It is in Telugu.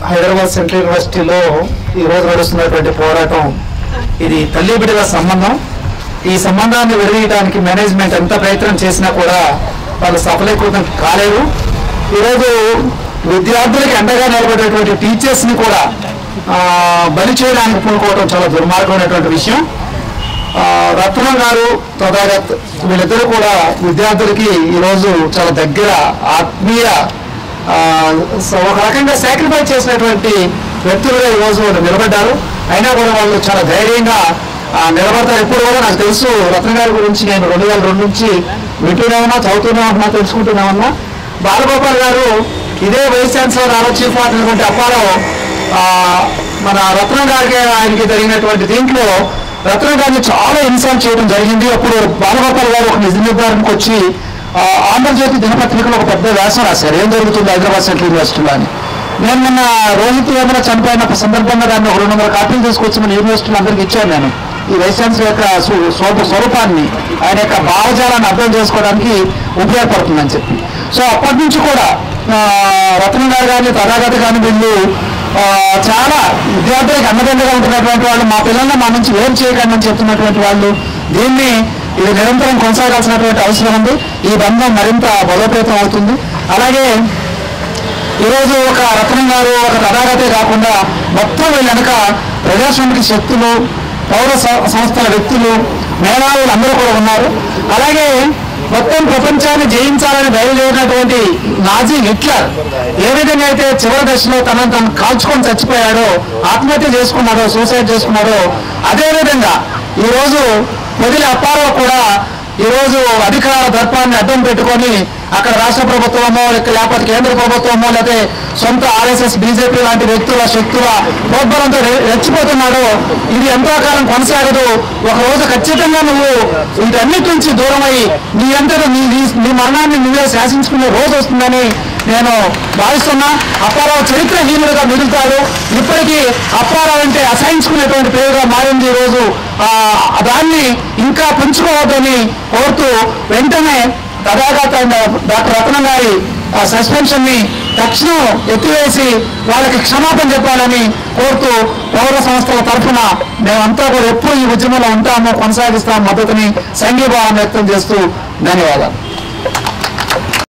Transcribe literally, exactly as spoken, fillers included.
హైదరాబాద్ సెంట్రల్ యూనివర్సిటీలో ఈరోజు నడుస్తున్నటువంటి పోరాటం ఇది తల్లి బిడ్డల సంబంధం. ఈ సంబంధాన్ని విడదీయడానికి మేనేజ్మెంట్ ఎంత ప్రయత్నం చేసినా కూడా వాళ్ళు సఫలీకృతం కాలేదు. ఈరోజు విద్యార్థులకి అండగా నిలబడేటువంటి టీచర్స్ని కూడా బలి చేయడానికి పూనుకోవడం చాలా దుర్మార్గమైనటువంటి విషయం. రత్నం గారు తదాగత్ వీళ్ళిద్దరూ కూడా విద్యార్థులకి ఈరోజు చాలా దగ్గర ఆత్మీయ ఒక రకంగా సాక్రిఫైస్ చేసినటువంటి వ్యక్తులుగా ఈరోజు వాళ్ళు నిలబడ్డారు. అయినా కూడా వాళ్ళు చాలా ధైర్యంగా నిలబడతారు. ఎప్పుడు కూడా నాకు తెలుసు రత్న గారి గురించి నేను రెండు వేల రెండు నుంచి వింటూనే ఉన్నా, చదువుతూనే ఉన్నా, తెలుసుకుంటూనే ఉన్నా. బాలగోపాల్ గారు ఇదే వైస్ ఛాన్సలర్ ఆరో చీఫ్ అయినటువంటి అప్పారావు మన రత్నం గారికి ఆయనకి జరిగినటువంటి దీంట్లో రత్నం గారిని చాలా ఇన్సల్ట్ చేయడం జరిగింది. అప్పుడు బాలగోపాల్ గారు ఒక నిజ నిర్ధారణకు వచ్చి ఆంధ్రజ్యోతి దినపత్రికలో ఒక పెద్ద వ్యాసం రాశారు, ఏం జరుగుతుంది హైదరాబాద్ సెంట్రల్ యూనివర్సిటీలో అని. నేను మొన్న రోహిత్ వేమన చనిపోయిన సందర్భంగా దాన్ని ఒక రెండు వందల కాపీలు తీసుకొచ్చి మన యూనివర్సిటీలో అందరికి ఇచ్చాను నేను. ఈ వైస్ ఛాన్సలర్ యొక్క స్వరూప స్వరూపాన్ని ఆయన యొక్క భావజాలాన్ని అర్థం చేసుకోవడానికి ఉపయోగపడుతుందని చెప్పి. సో అప్పటి నుంచి కూడా రత్నం గారు కానీ తదాగత కానీ వీళ్ళు చాలా విద్యార్థులకు అన్నదండగా ఉంటున్నటువంటి వాళ్ళు, మా పిల్లల్ని మా నుంచి వేరు చేయకండి అని చెప్తున్నటువంటి వాళ్ళు. దీన్ని ఇది నిరంతరం కొనసాగాల్సినటువంటి అవసరం ఉంది. ఈ బంధం మరింత బలోపేతం అవుతుంది. అలాగే ఈరోజు ఒక రత్నం గారు ఒక తదాగతే కాకుండా మొత్తం వీళ్ళ వెనక ప్రజాస్వామిక శక్తులు, పౌర సంస్థల వ్యక్తులు, మేధావులు అందరూ కూడా ఉన్నారు. అలాగే మొత్తం ప్రపంచాన్ని జయించాలని బయలుదేరినటువంటి నాజీ హిట్లర్ ఏ విధంగా అయితే చివరి దశలో తనను తను కాల్చుకొని చచ్చిపోయాడో, ఆత్మహత్య చేసుకున్నాడో, సూసైడ్ చేసుకున్నాడో, అదేవిధంగా ఈరోజు పొదిలి అప్పారావు కూడా ఈరోజు అధికార దర్పాన్ని అడ్డం పెట్టుకొని అక్కడ రాష్ట్ర ప్రభుత్వమో లేకపోతే కేంద్ర ప్రభుత్వమో లేకపోతే సొంత ఆర్ఎస్ఎస్ బీజేపీ లాంటి వ్యక్తుల శక్తుల ప్రోద్బలంతో రెచ్చిపోతున్నాడో ఇది ఎంతో కాలం కొనసాగదు. ఒక రోజు ఖచ్చితంగా నువ్వు వీటన్నిటి నుంచి దూరమై నీ అంతటా నీ నీ మరణాన్ని నువ్వే శాసించుకునే రోజు వస్తుందని నేను భావిస్తున్నా. అప్పారావు చరిత్రహీనుడుగా మిగులుతాడు. ఇప్పటికీ అప్పారావు అంటే అసహించుకునేటువంటి పేరుగా మారింది. ఈరోజు దాన్ని ఇంకా పెంచుకోవద్దని కోరుతూ వెంటనే తదాగత డాక్టర్ రత్నం గారి సస్పెన్షన్ ని తక్షణం ఎత్తివేసి వాళ్ళకి క్షమాపణ చెప్పాలని కోరుతూ పౌర సంస్థల తరఫున మేమంతా కూడా ఎప్పుడు ఈ ఉద్యమంలో ఉంటామో, కొనసాగిస్తాం మద్దతుని సంఘీభావం వ్యక్తం చేస్తూ ధన్యవాదాలు.